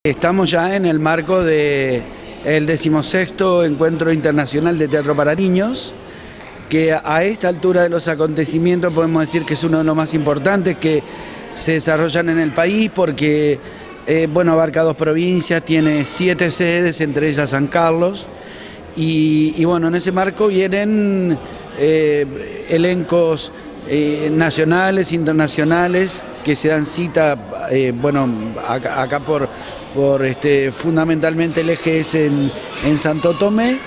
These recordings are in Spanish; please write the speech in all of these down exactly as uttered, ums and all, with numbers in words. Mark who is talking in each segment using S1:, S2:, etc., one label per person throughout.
S1: Estamos ya en el marco del decimosexto Encuentro Internacional de Teatro para Niños, que a esta altura de los acontecimientos podemos decir que es uno de los más importantes que se desarrollan en el país, porque eh, bueno, abarca dos provincias, tiene siete sedes, entre ellas San Carlos, y, y bueno, en ese marco vienen eh, elencos eh, nacionales, internacionales, que se dan cita, eh, bueno, acá, acá por, por este, fundamentalmente el eje es en, en Santo Tomé.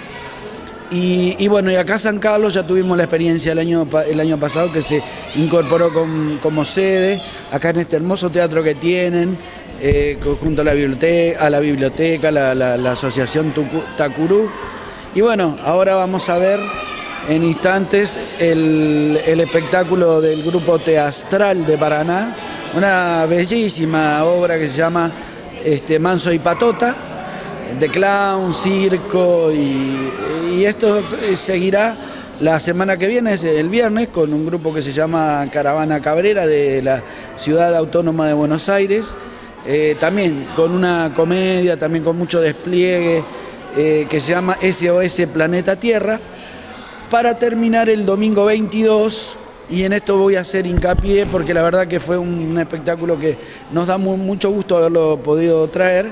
S1: Y, y bueno, y acá San Carlos ya tuvimos la experiencia el año, el año pasado, que se incorporó con, como sede, acá en este hermoso teatro que tienen, eh, junto a la biblioteca, a la, biblioteca, la, la, la asociación Tucu, Tacurú. Y bueno, ahora vamos a ver en instantes el, el espectáculo del grupo Teastral de Paraná, una bellísima obra que se llama este, Manso y Patota, de clown, circo, y, y esto seguirá la semana que viene, es el viernes, con un grupo que se llama Caravana Cabrera de la Ciudad Autónoma de Buenos Aires, eh, también con una comedia, también con mucho despliegue, eh, que se llama S O S Planeta Tierra, para terminar el domingo veintidós, y en esto voy a hacer hincapié porque la verdad que fue un espectáculo que nos da muy, mucho gusto haberlo podido traer.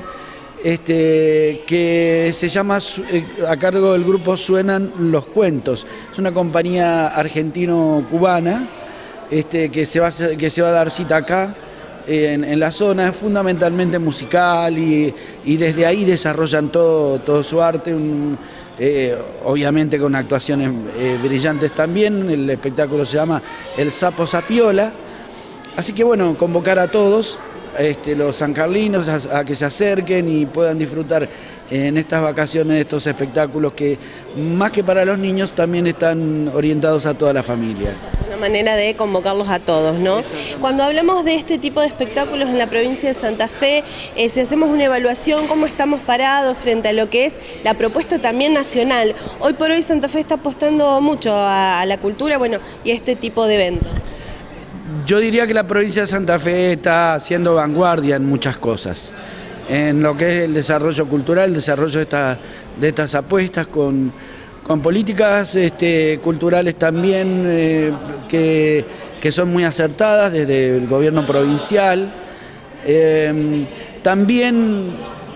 S1: Este, que se llama, a cargo del grupo Suenan los Cuentos. Es una compañía argentino-cubana este, que, se va a, que se va a dar cita acá en, en la zona, fundamentalmente musical, y, y desde ahí desarrollan todo, todo su arte, un, eh, obviamente con actuaciones eh, brillantes también. El espectáculo se llama El Sapo Sapiola. Así que bueno, convocar a todos, Este, los sancarlinos, a, a que se acerquen y puedan disfrutar en estas vacaciones de estos espectáculos que, más que para los niños, también están orientados a toda la familia.
S2: Una manera de convocarlos a todos, ¿no? Cuando hablamos de este tipo de espectáculos en la provincia de Santa Fe, eh, si hacemos una evaluación, ¿cómo estamos parados frente a lo que es la propuesta también nacional? Hoy por hoy Santa Fe está apostando mucho a, a la cultura, bueno, y a este tipo de eventos.
S1: Yo diría que la provincia de Santa Fe está haciendo vanguardia en muchas cosas, en lo que es el desarrollo cultural, el desarrollo de, esta, de estas apuestas con, con políticas este, culturales también eh, que, que son muy acertadas desde el gobierno provincial. Eh, también,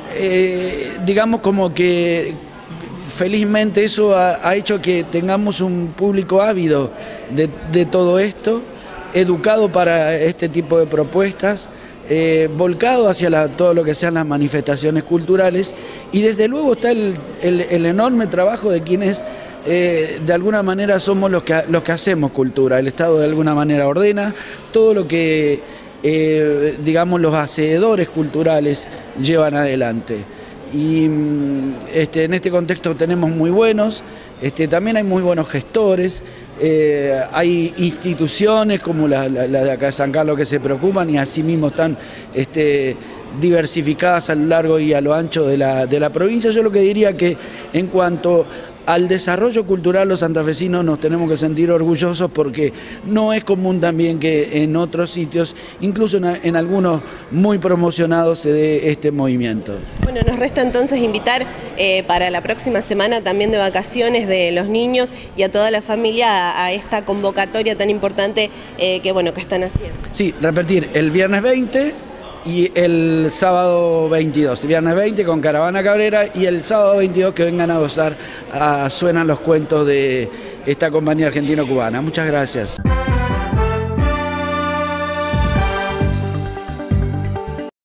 S1: eh, digamos como que felizmente eso ha, ha hecho que tengamos un público ávido de, de todo esto, educado para este tipo de propuestas, eh, volcado hacia la, todo lo que sean las manifestaciones culturales, y desde luego está el, el, el enorme trabajo de quienes eh, de alguna manera somos los que, los que hacemos cultura. El Estado de alguna manera ordena todo lo que eh, digamos los hacedores culturales llevan adelante. Y este, en este contexto tenemos muy buenos, este, también hay muy buenos gestores, eh, hay instituciones como la, la, la de acá de San Carlos que se preocupan, y asimismo están este, diversificadas a lo largo y a lo ancho de la, de la provincia. Yo lo que diría que en cuanto al desarrollo cultural, los santafesinos nos tenemos que sentir orgullosos, porque no es común también que en otros sitios, incluso en, en algunos muy promocionados, se dé este movimiento.
S2: Bueno, nos resta entonces invitar eh, para la próxima semana también de vacaciones de los niños y a toda la familia a, a esta convocatoria tan importante eh, que, bueno, que están haciendo.
S1: Sí, repetir, el viernes veinte y el sábado veintidós, viernes veinte con Caravana Cabrera, y el sábado veintidós que vengan a gozar, a Suenan los Cuentos de esta compañía argentino-cubana. Muchas gracias.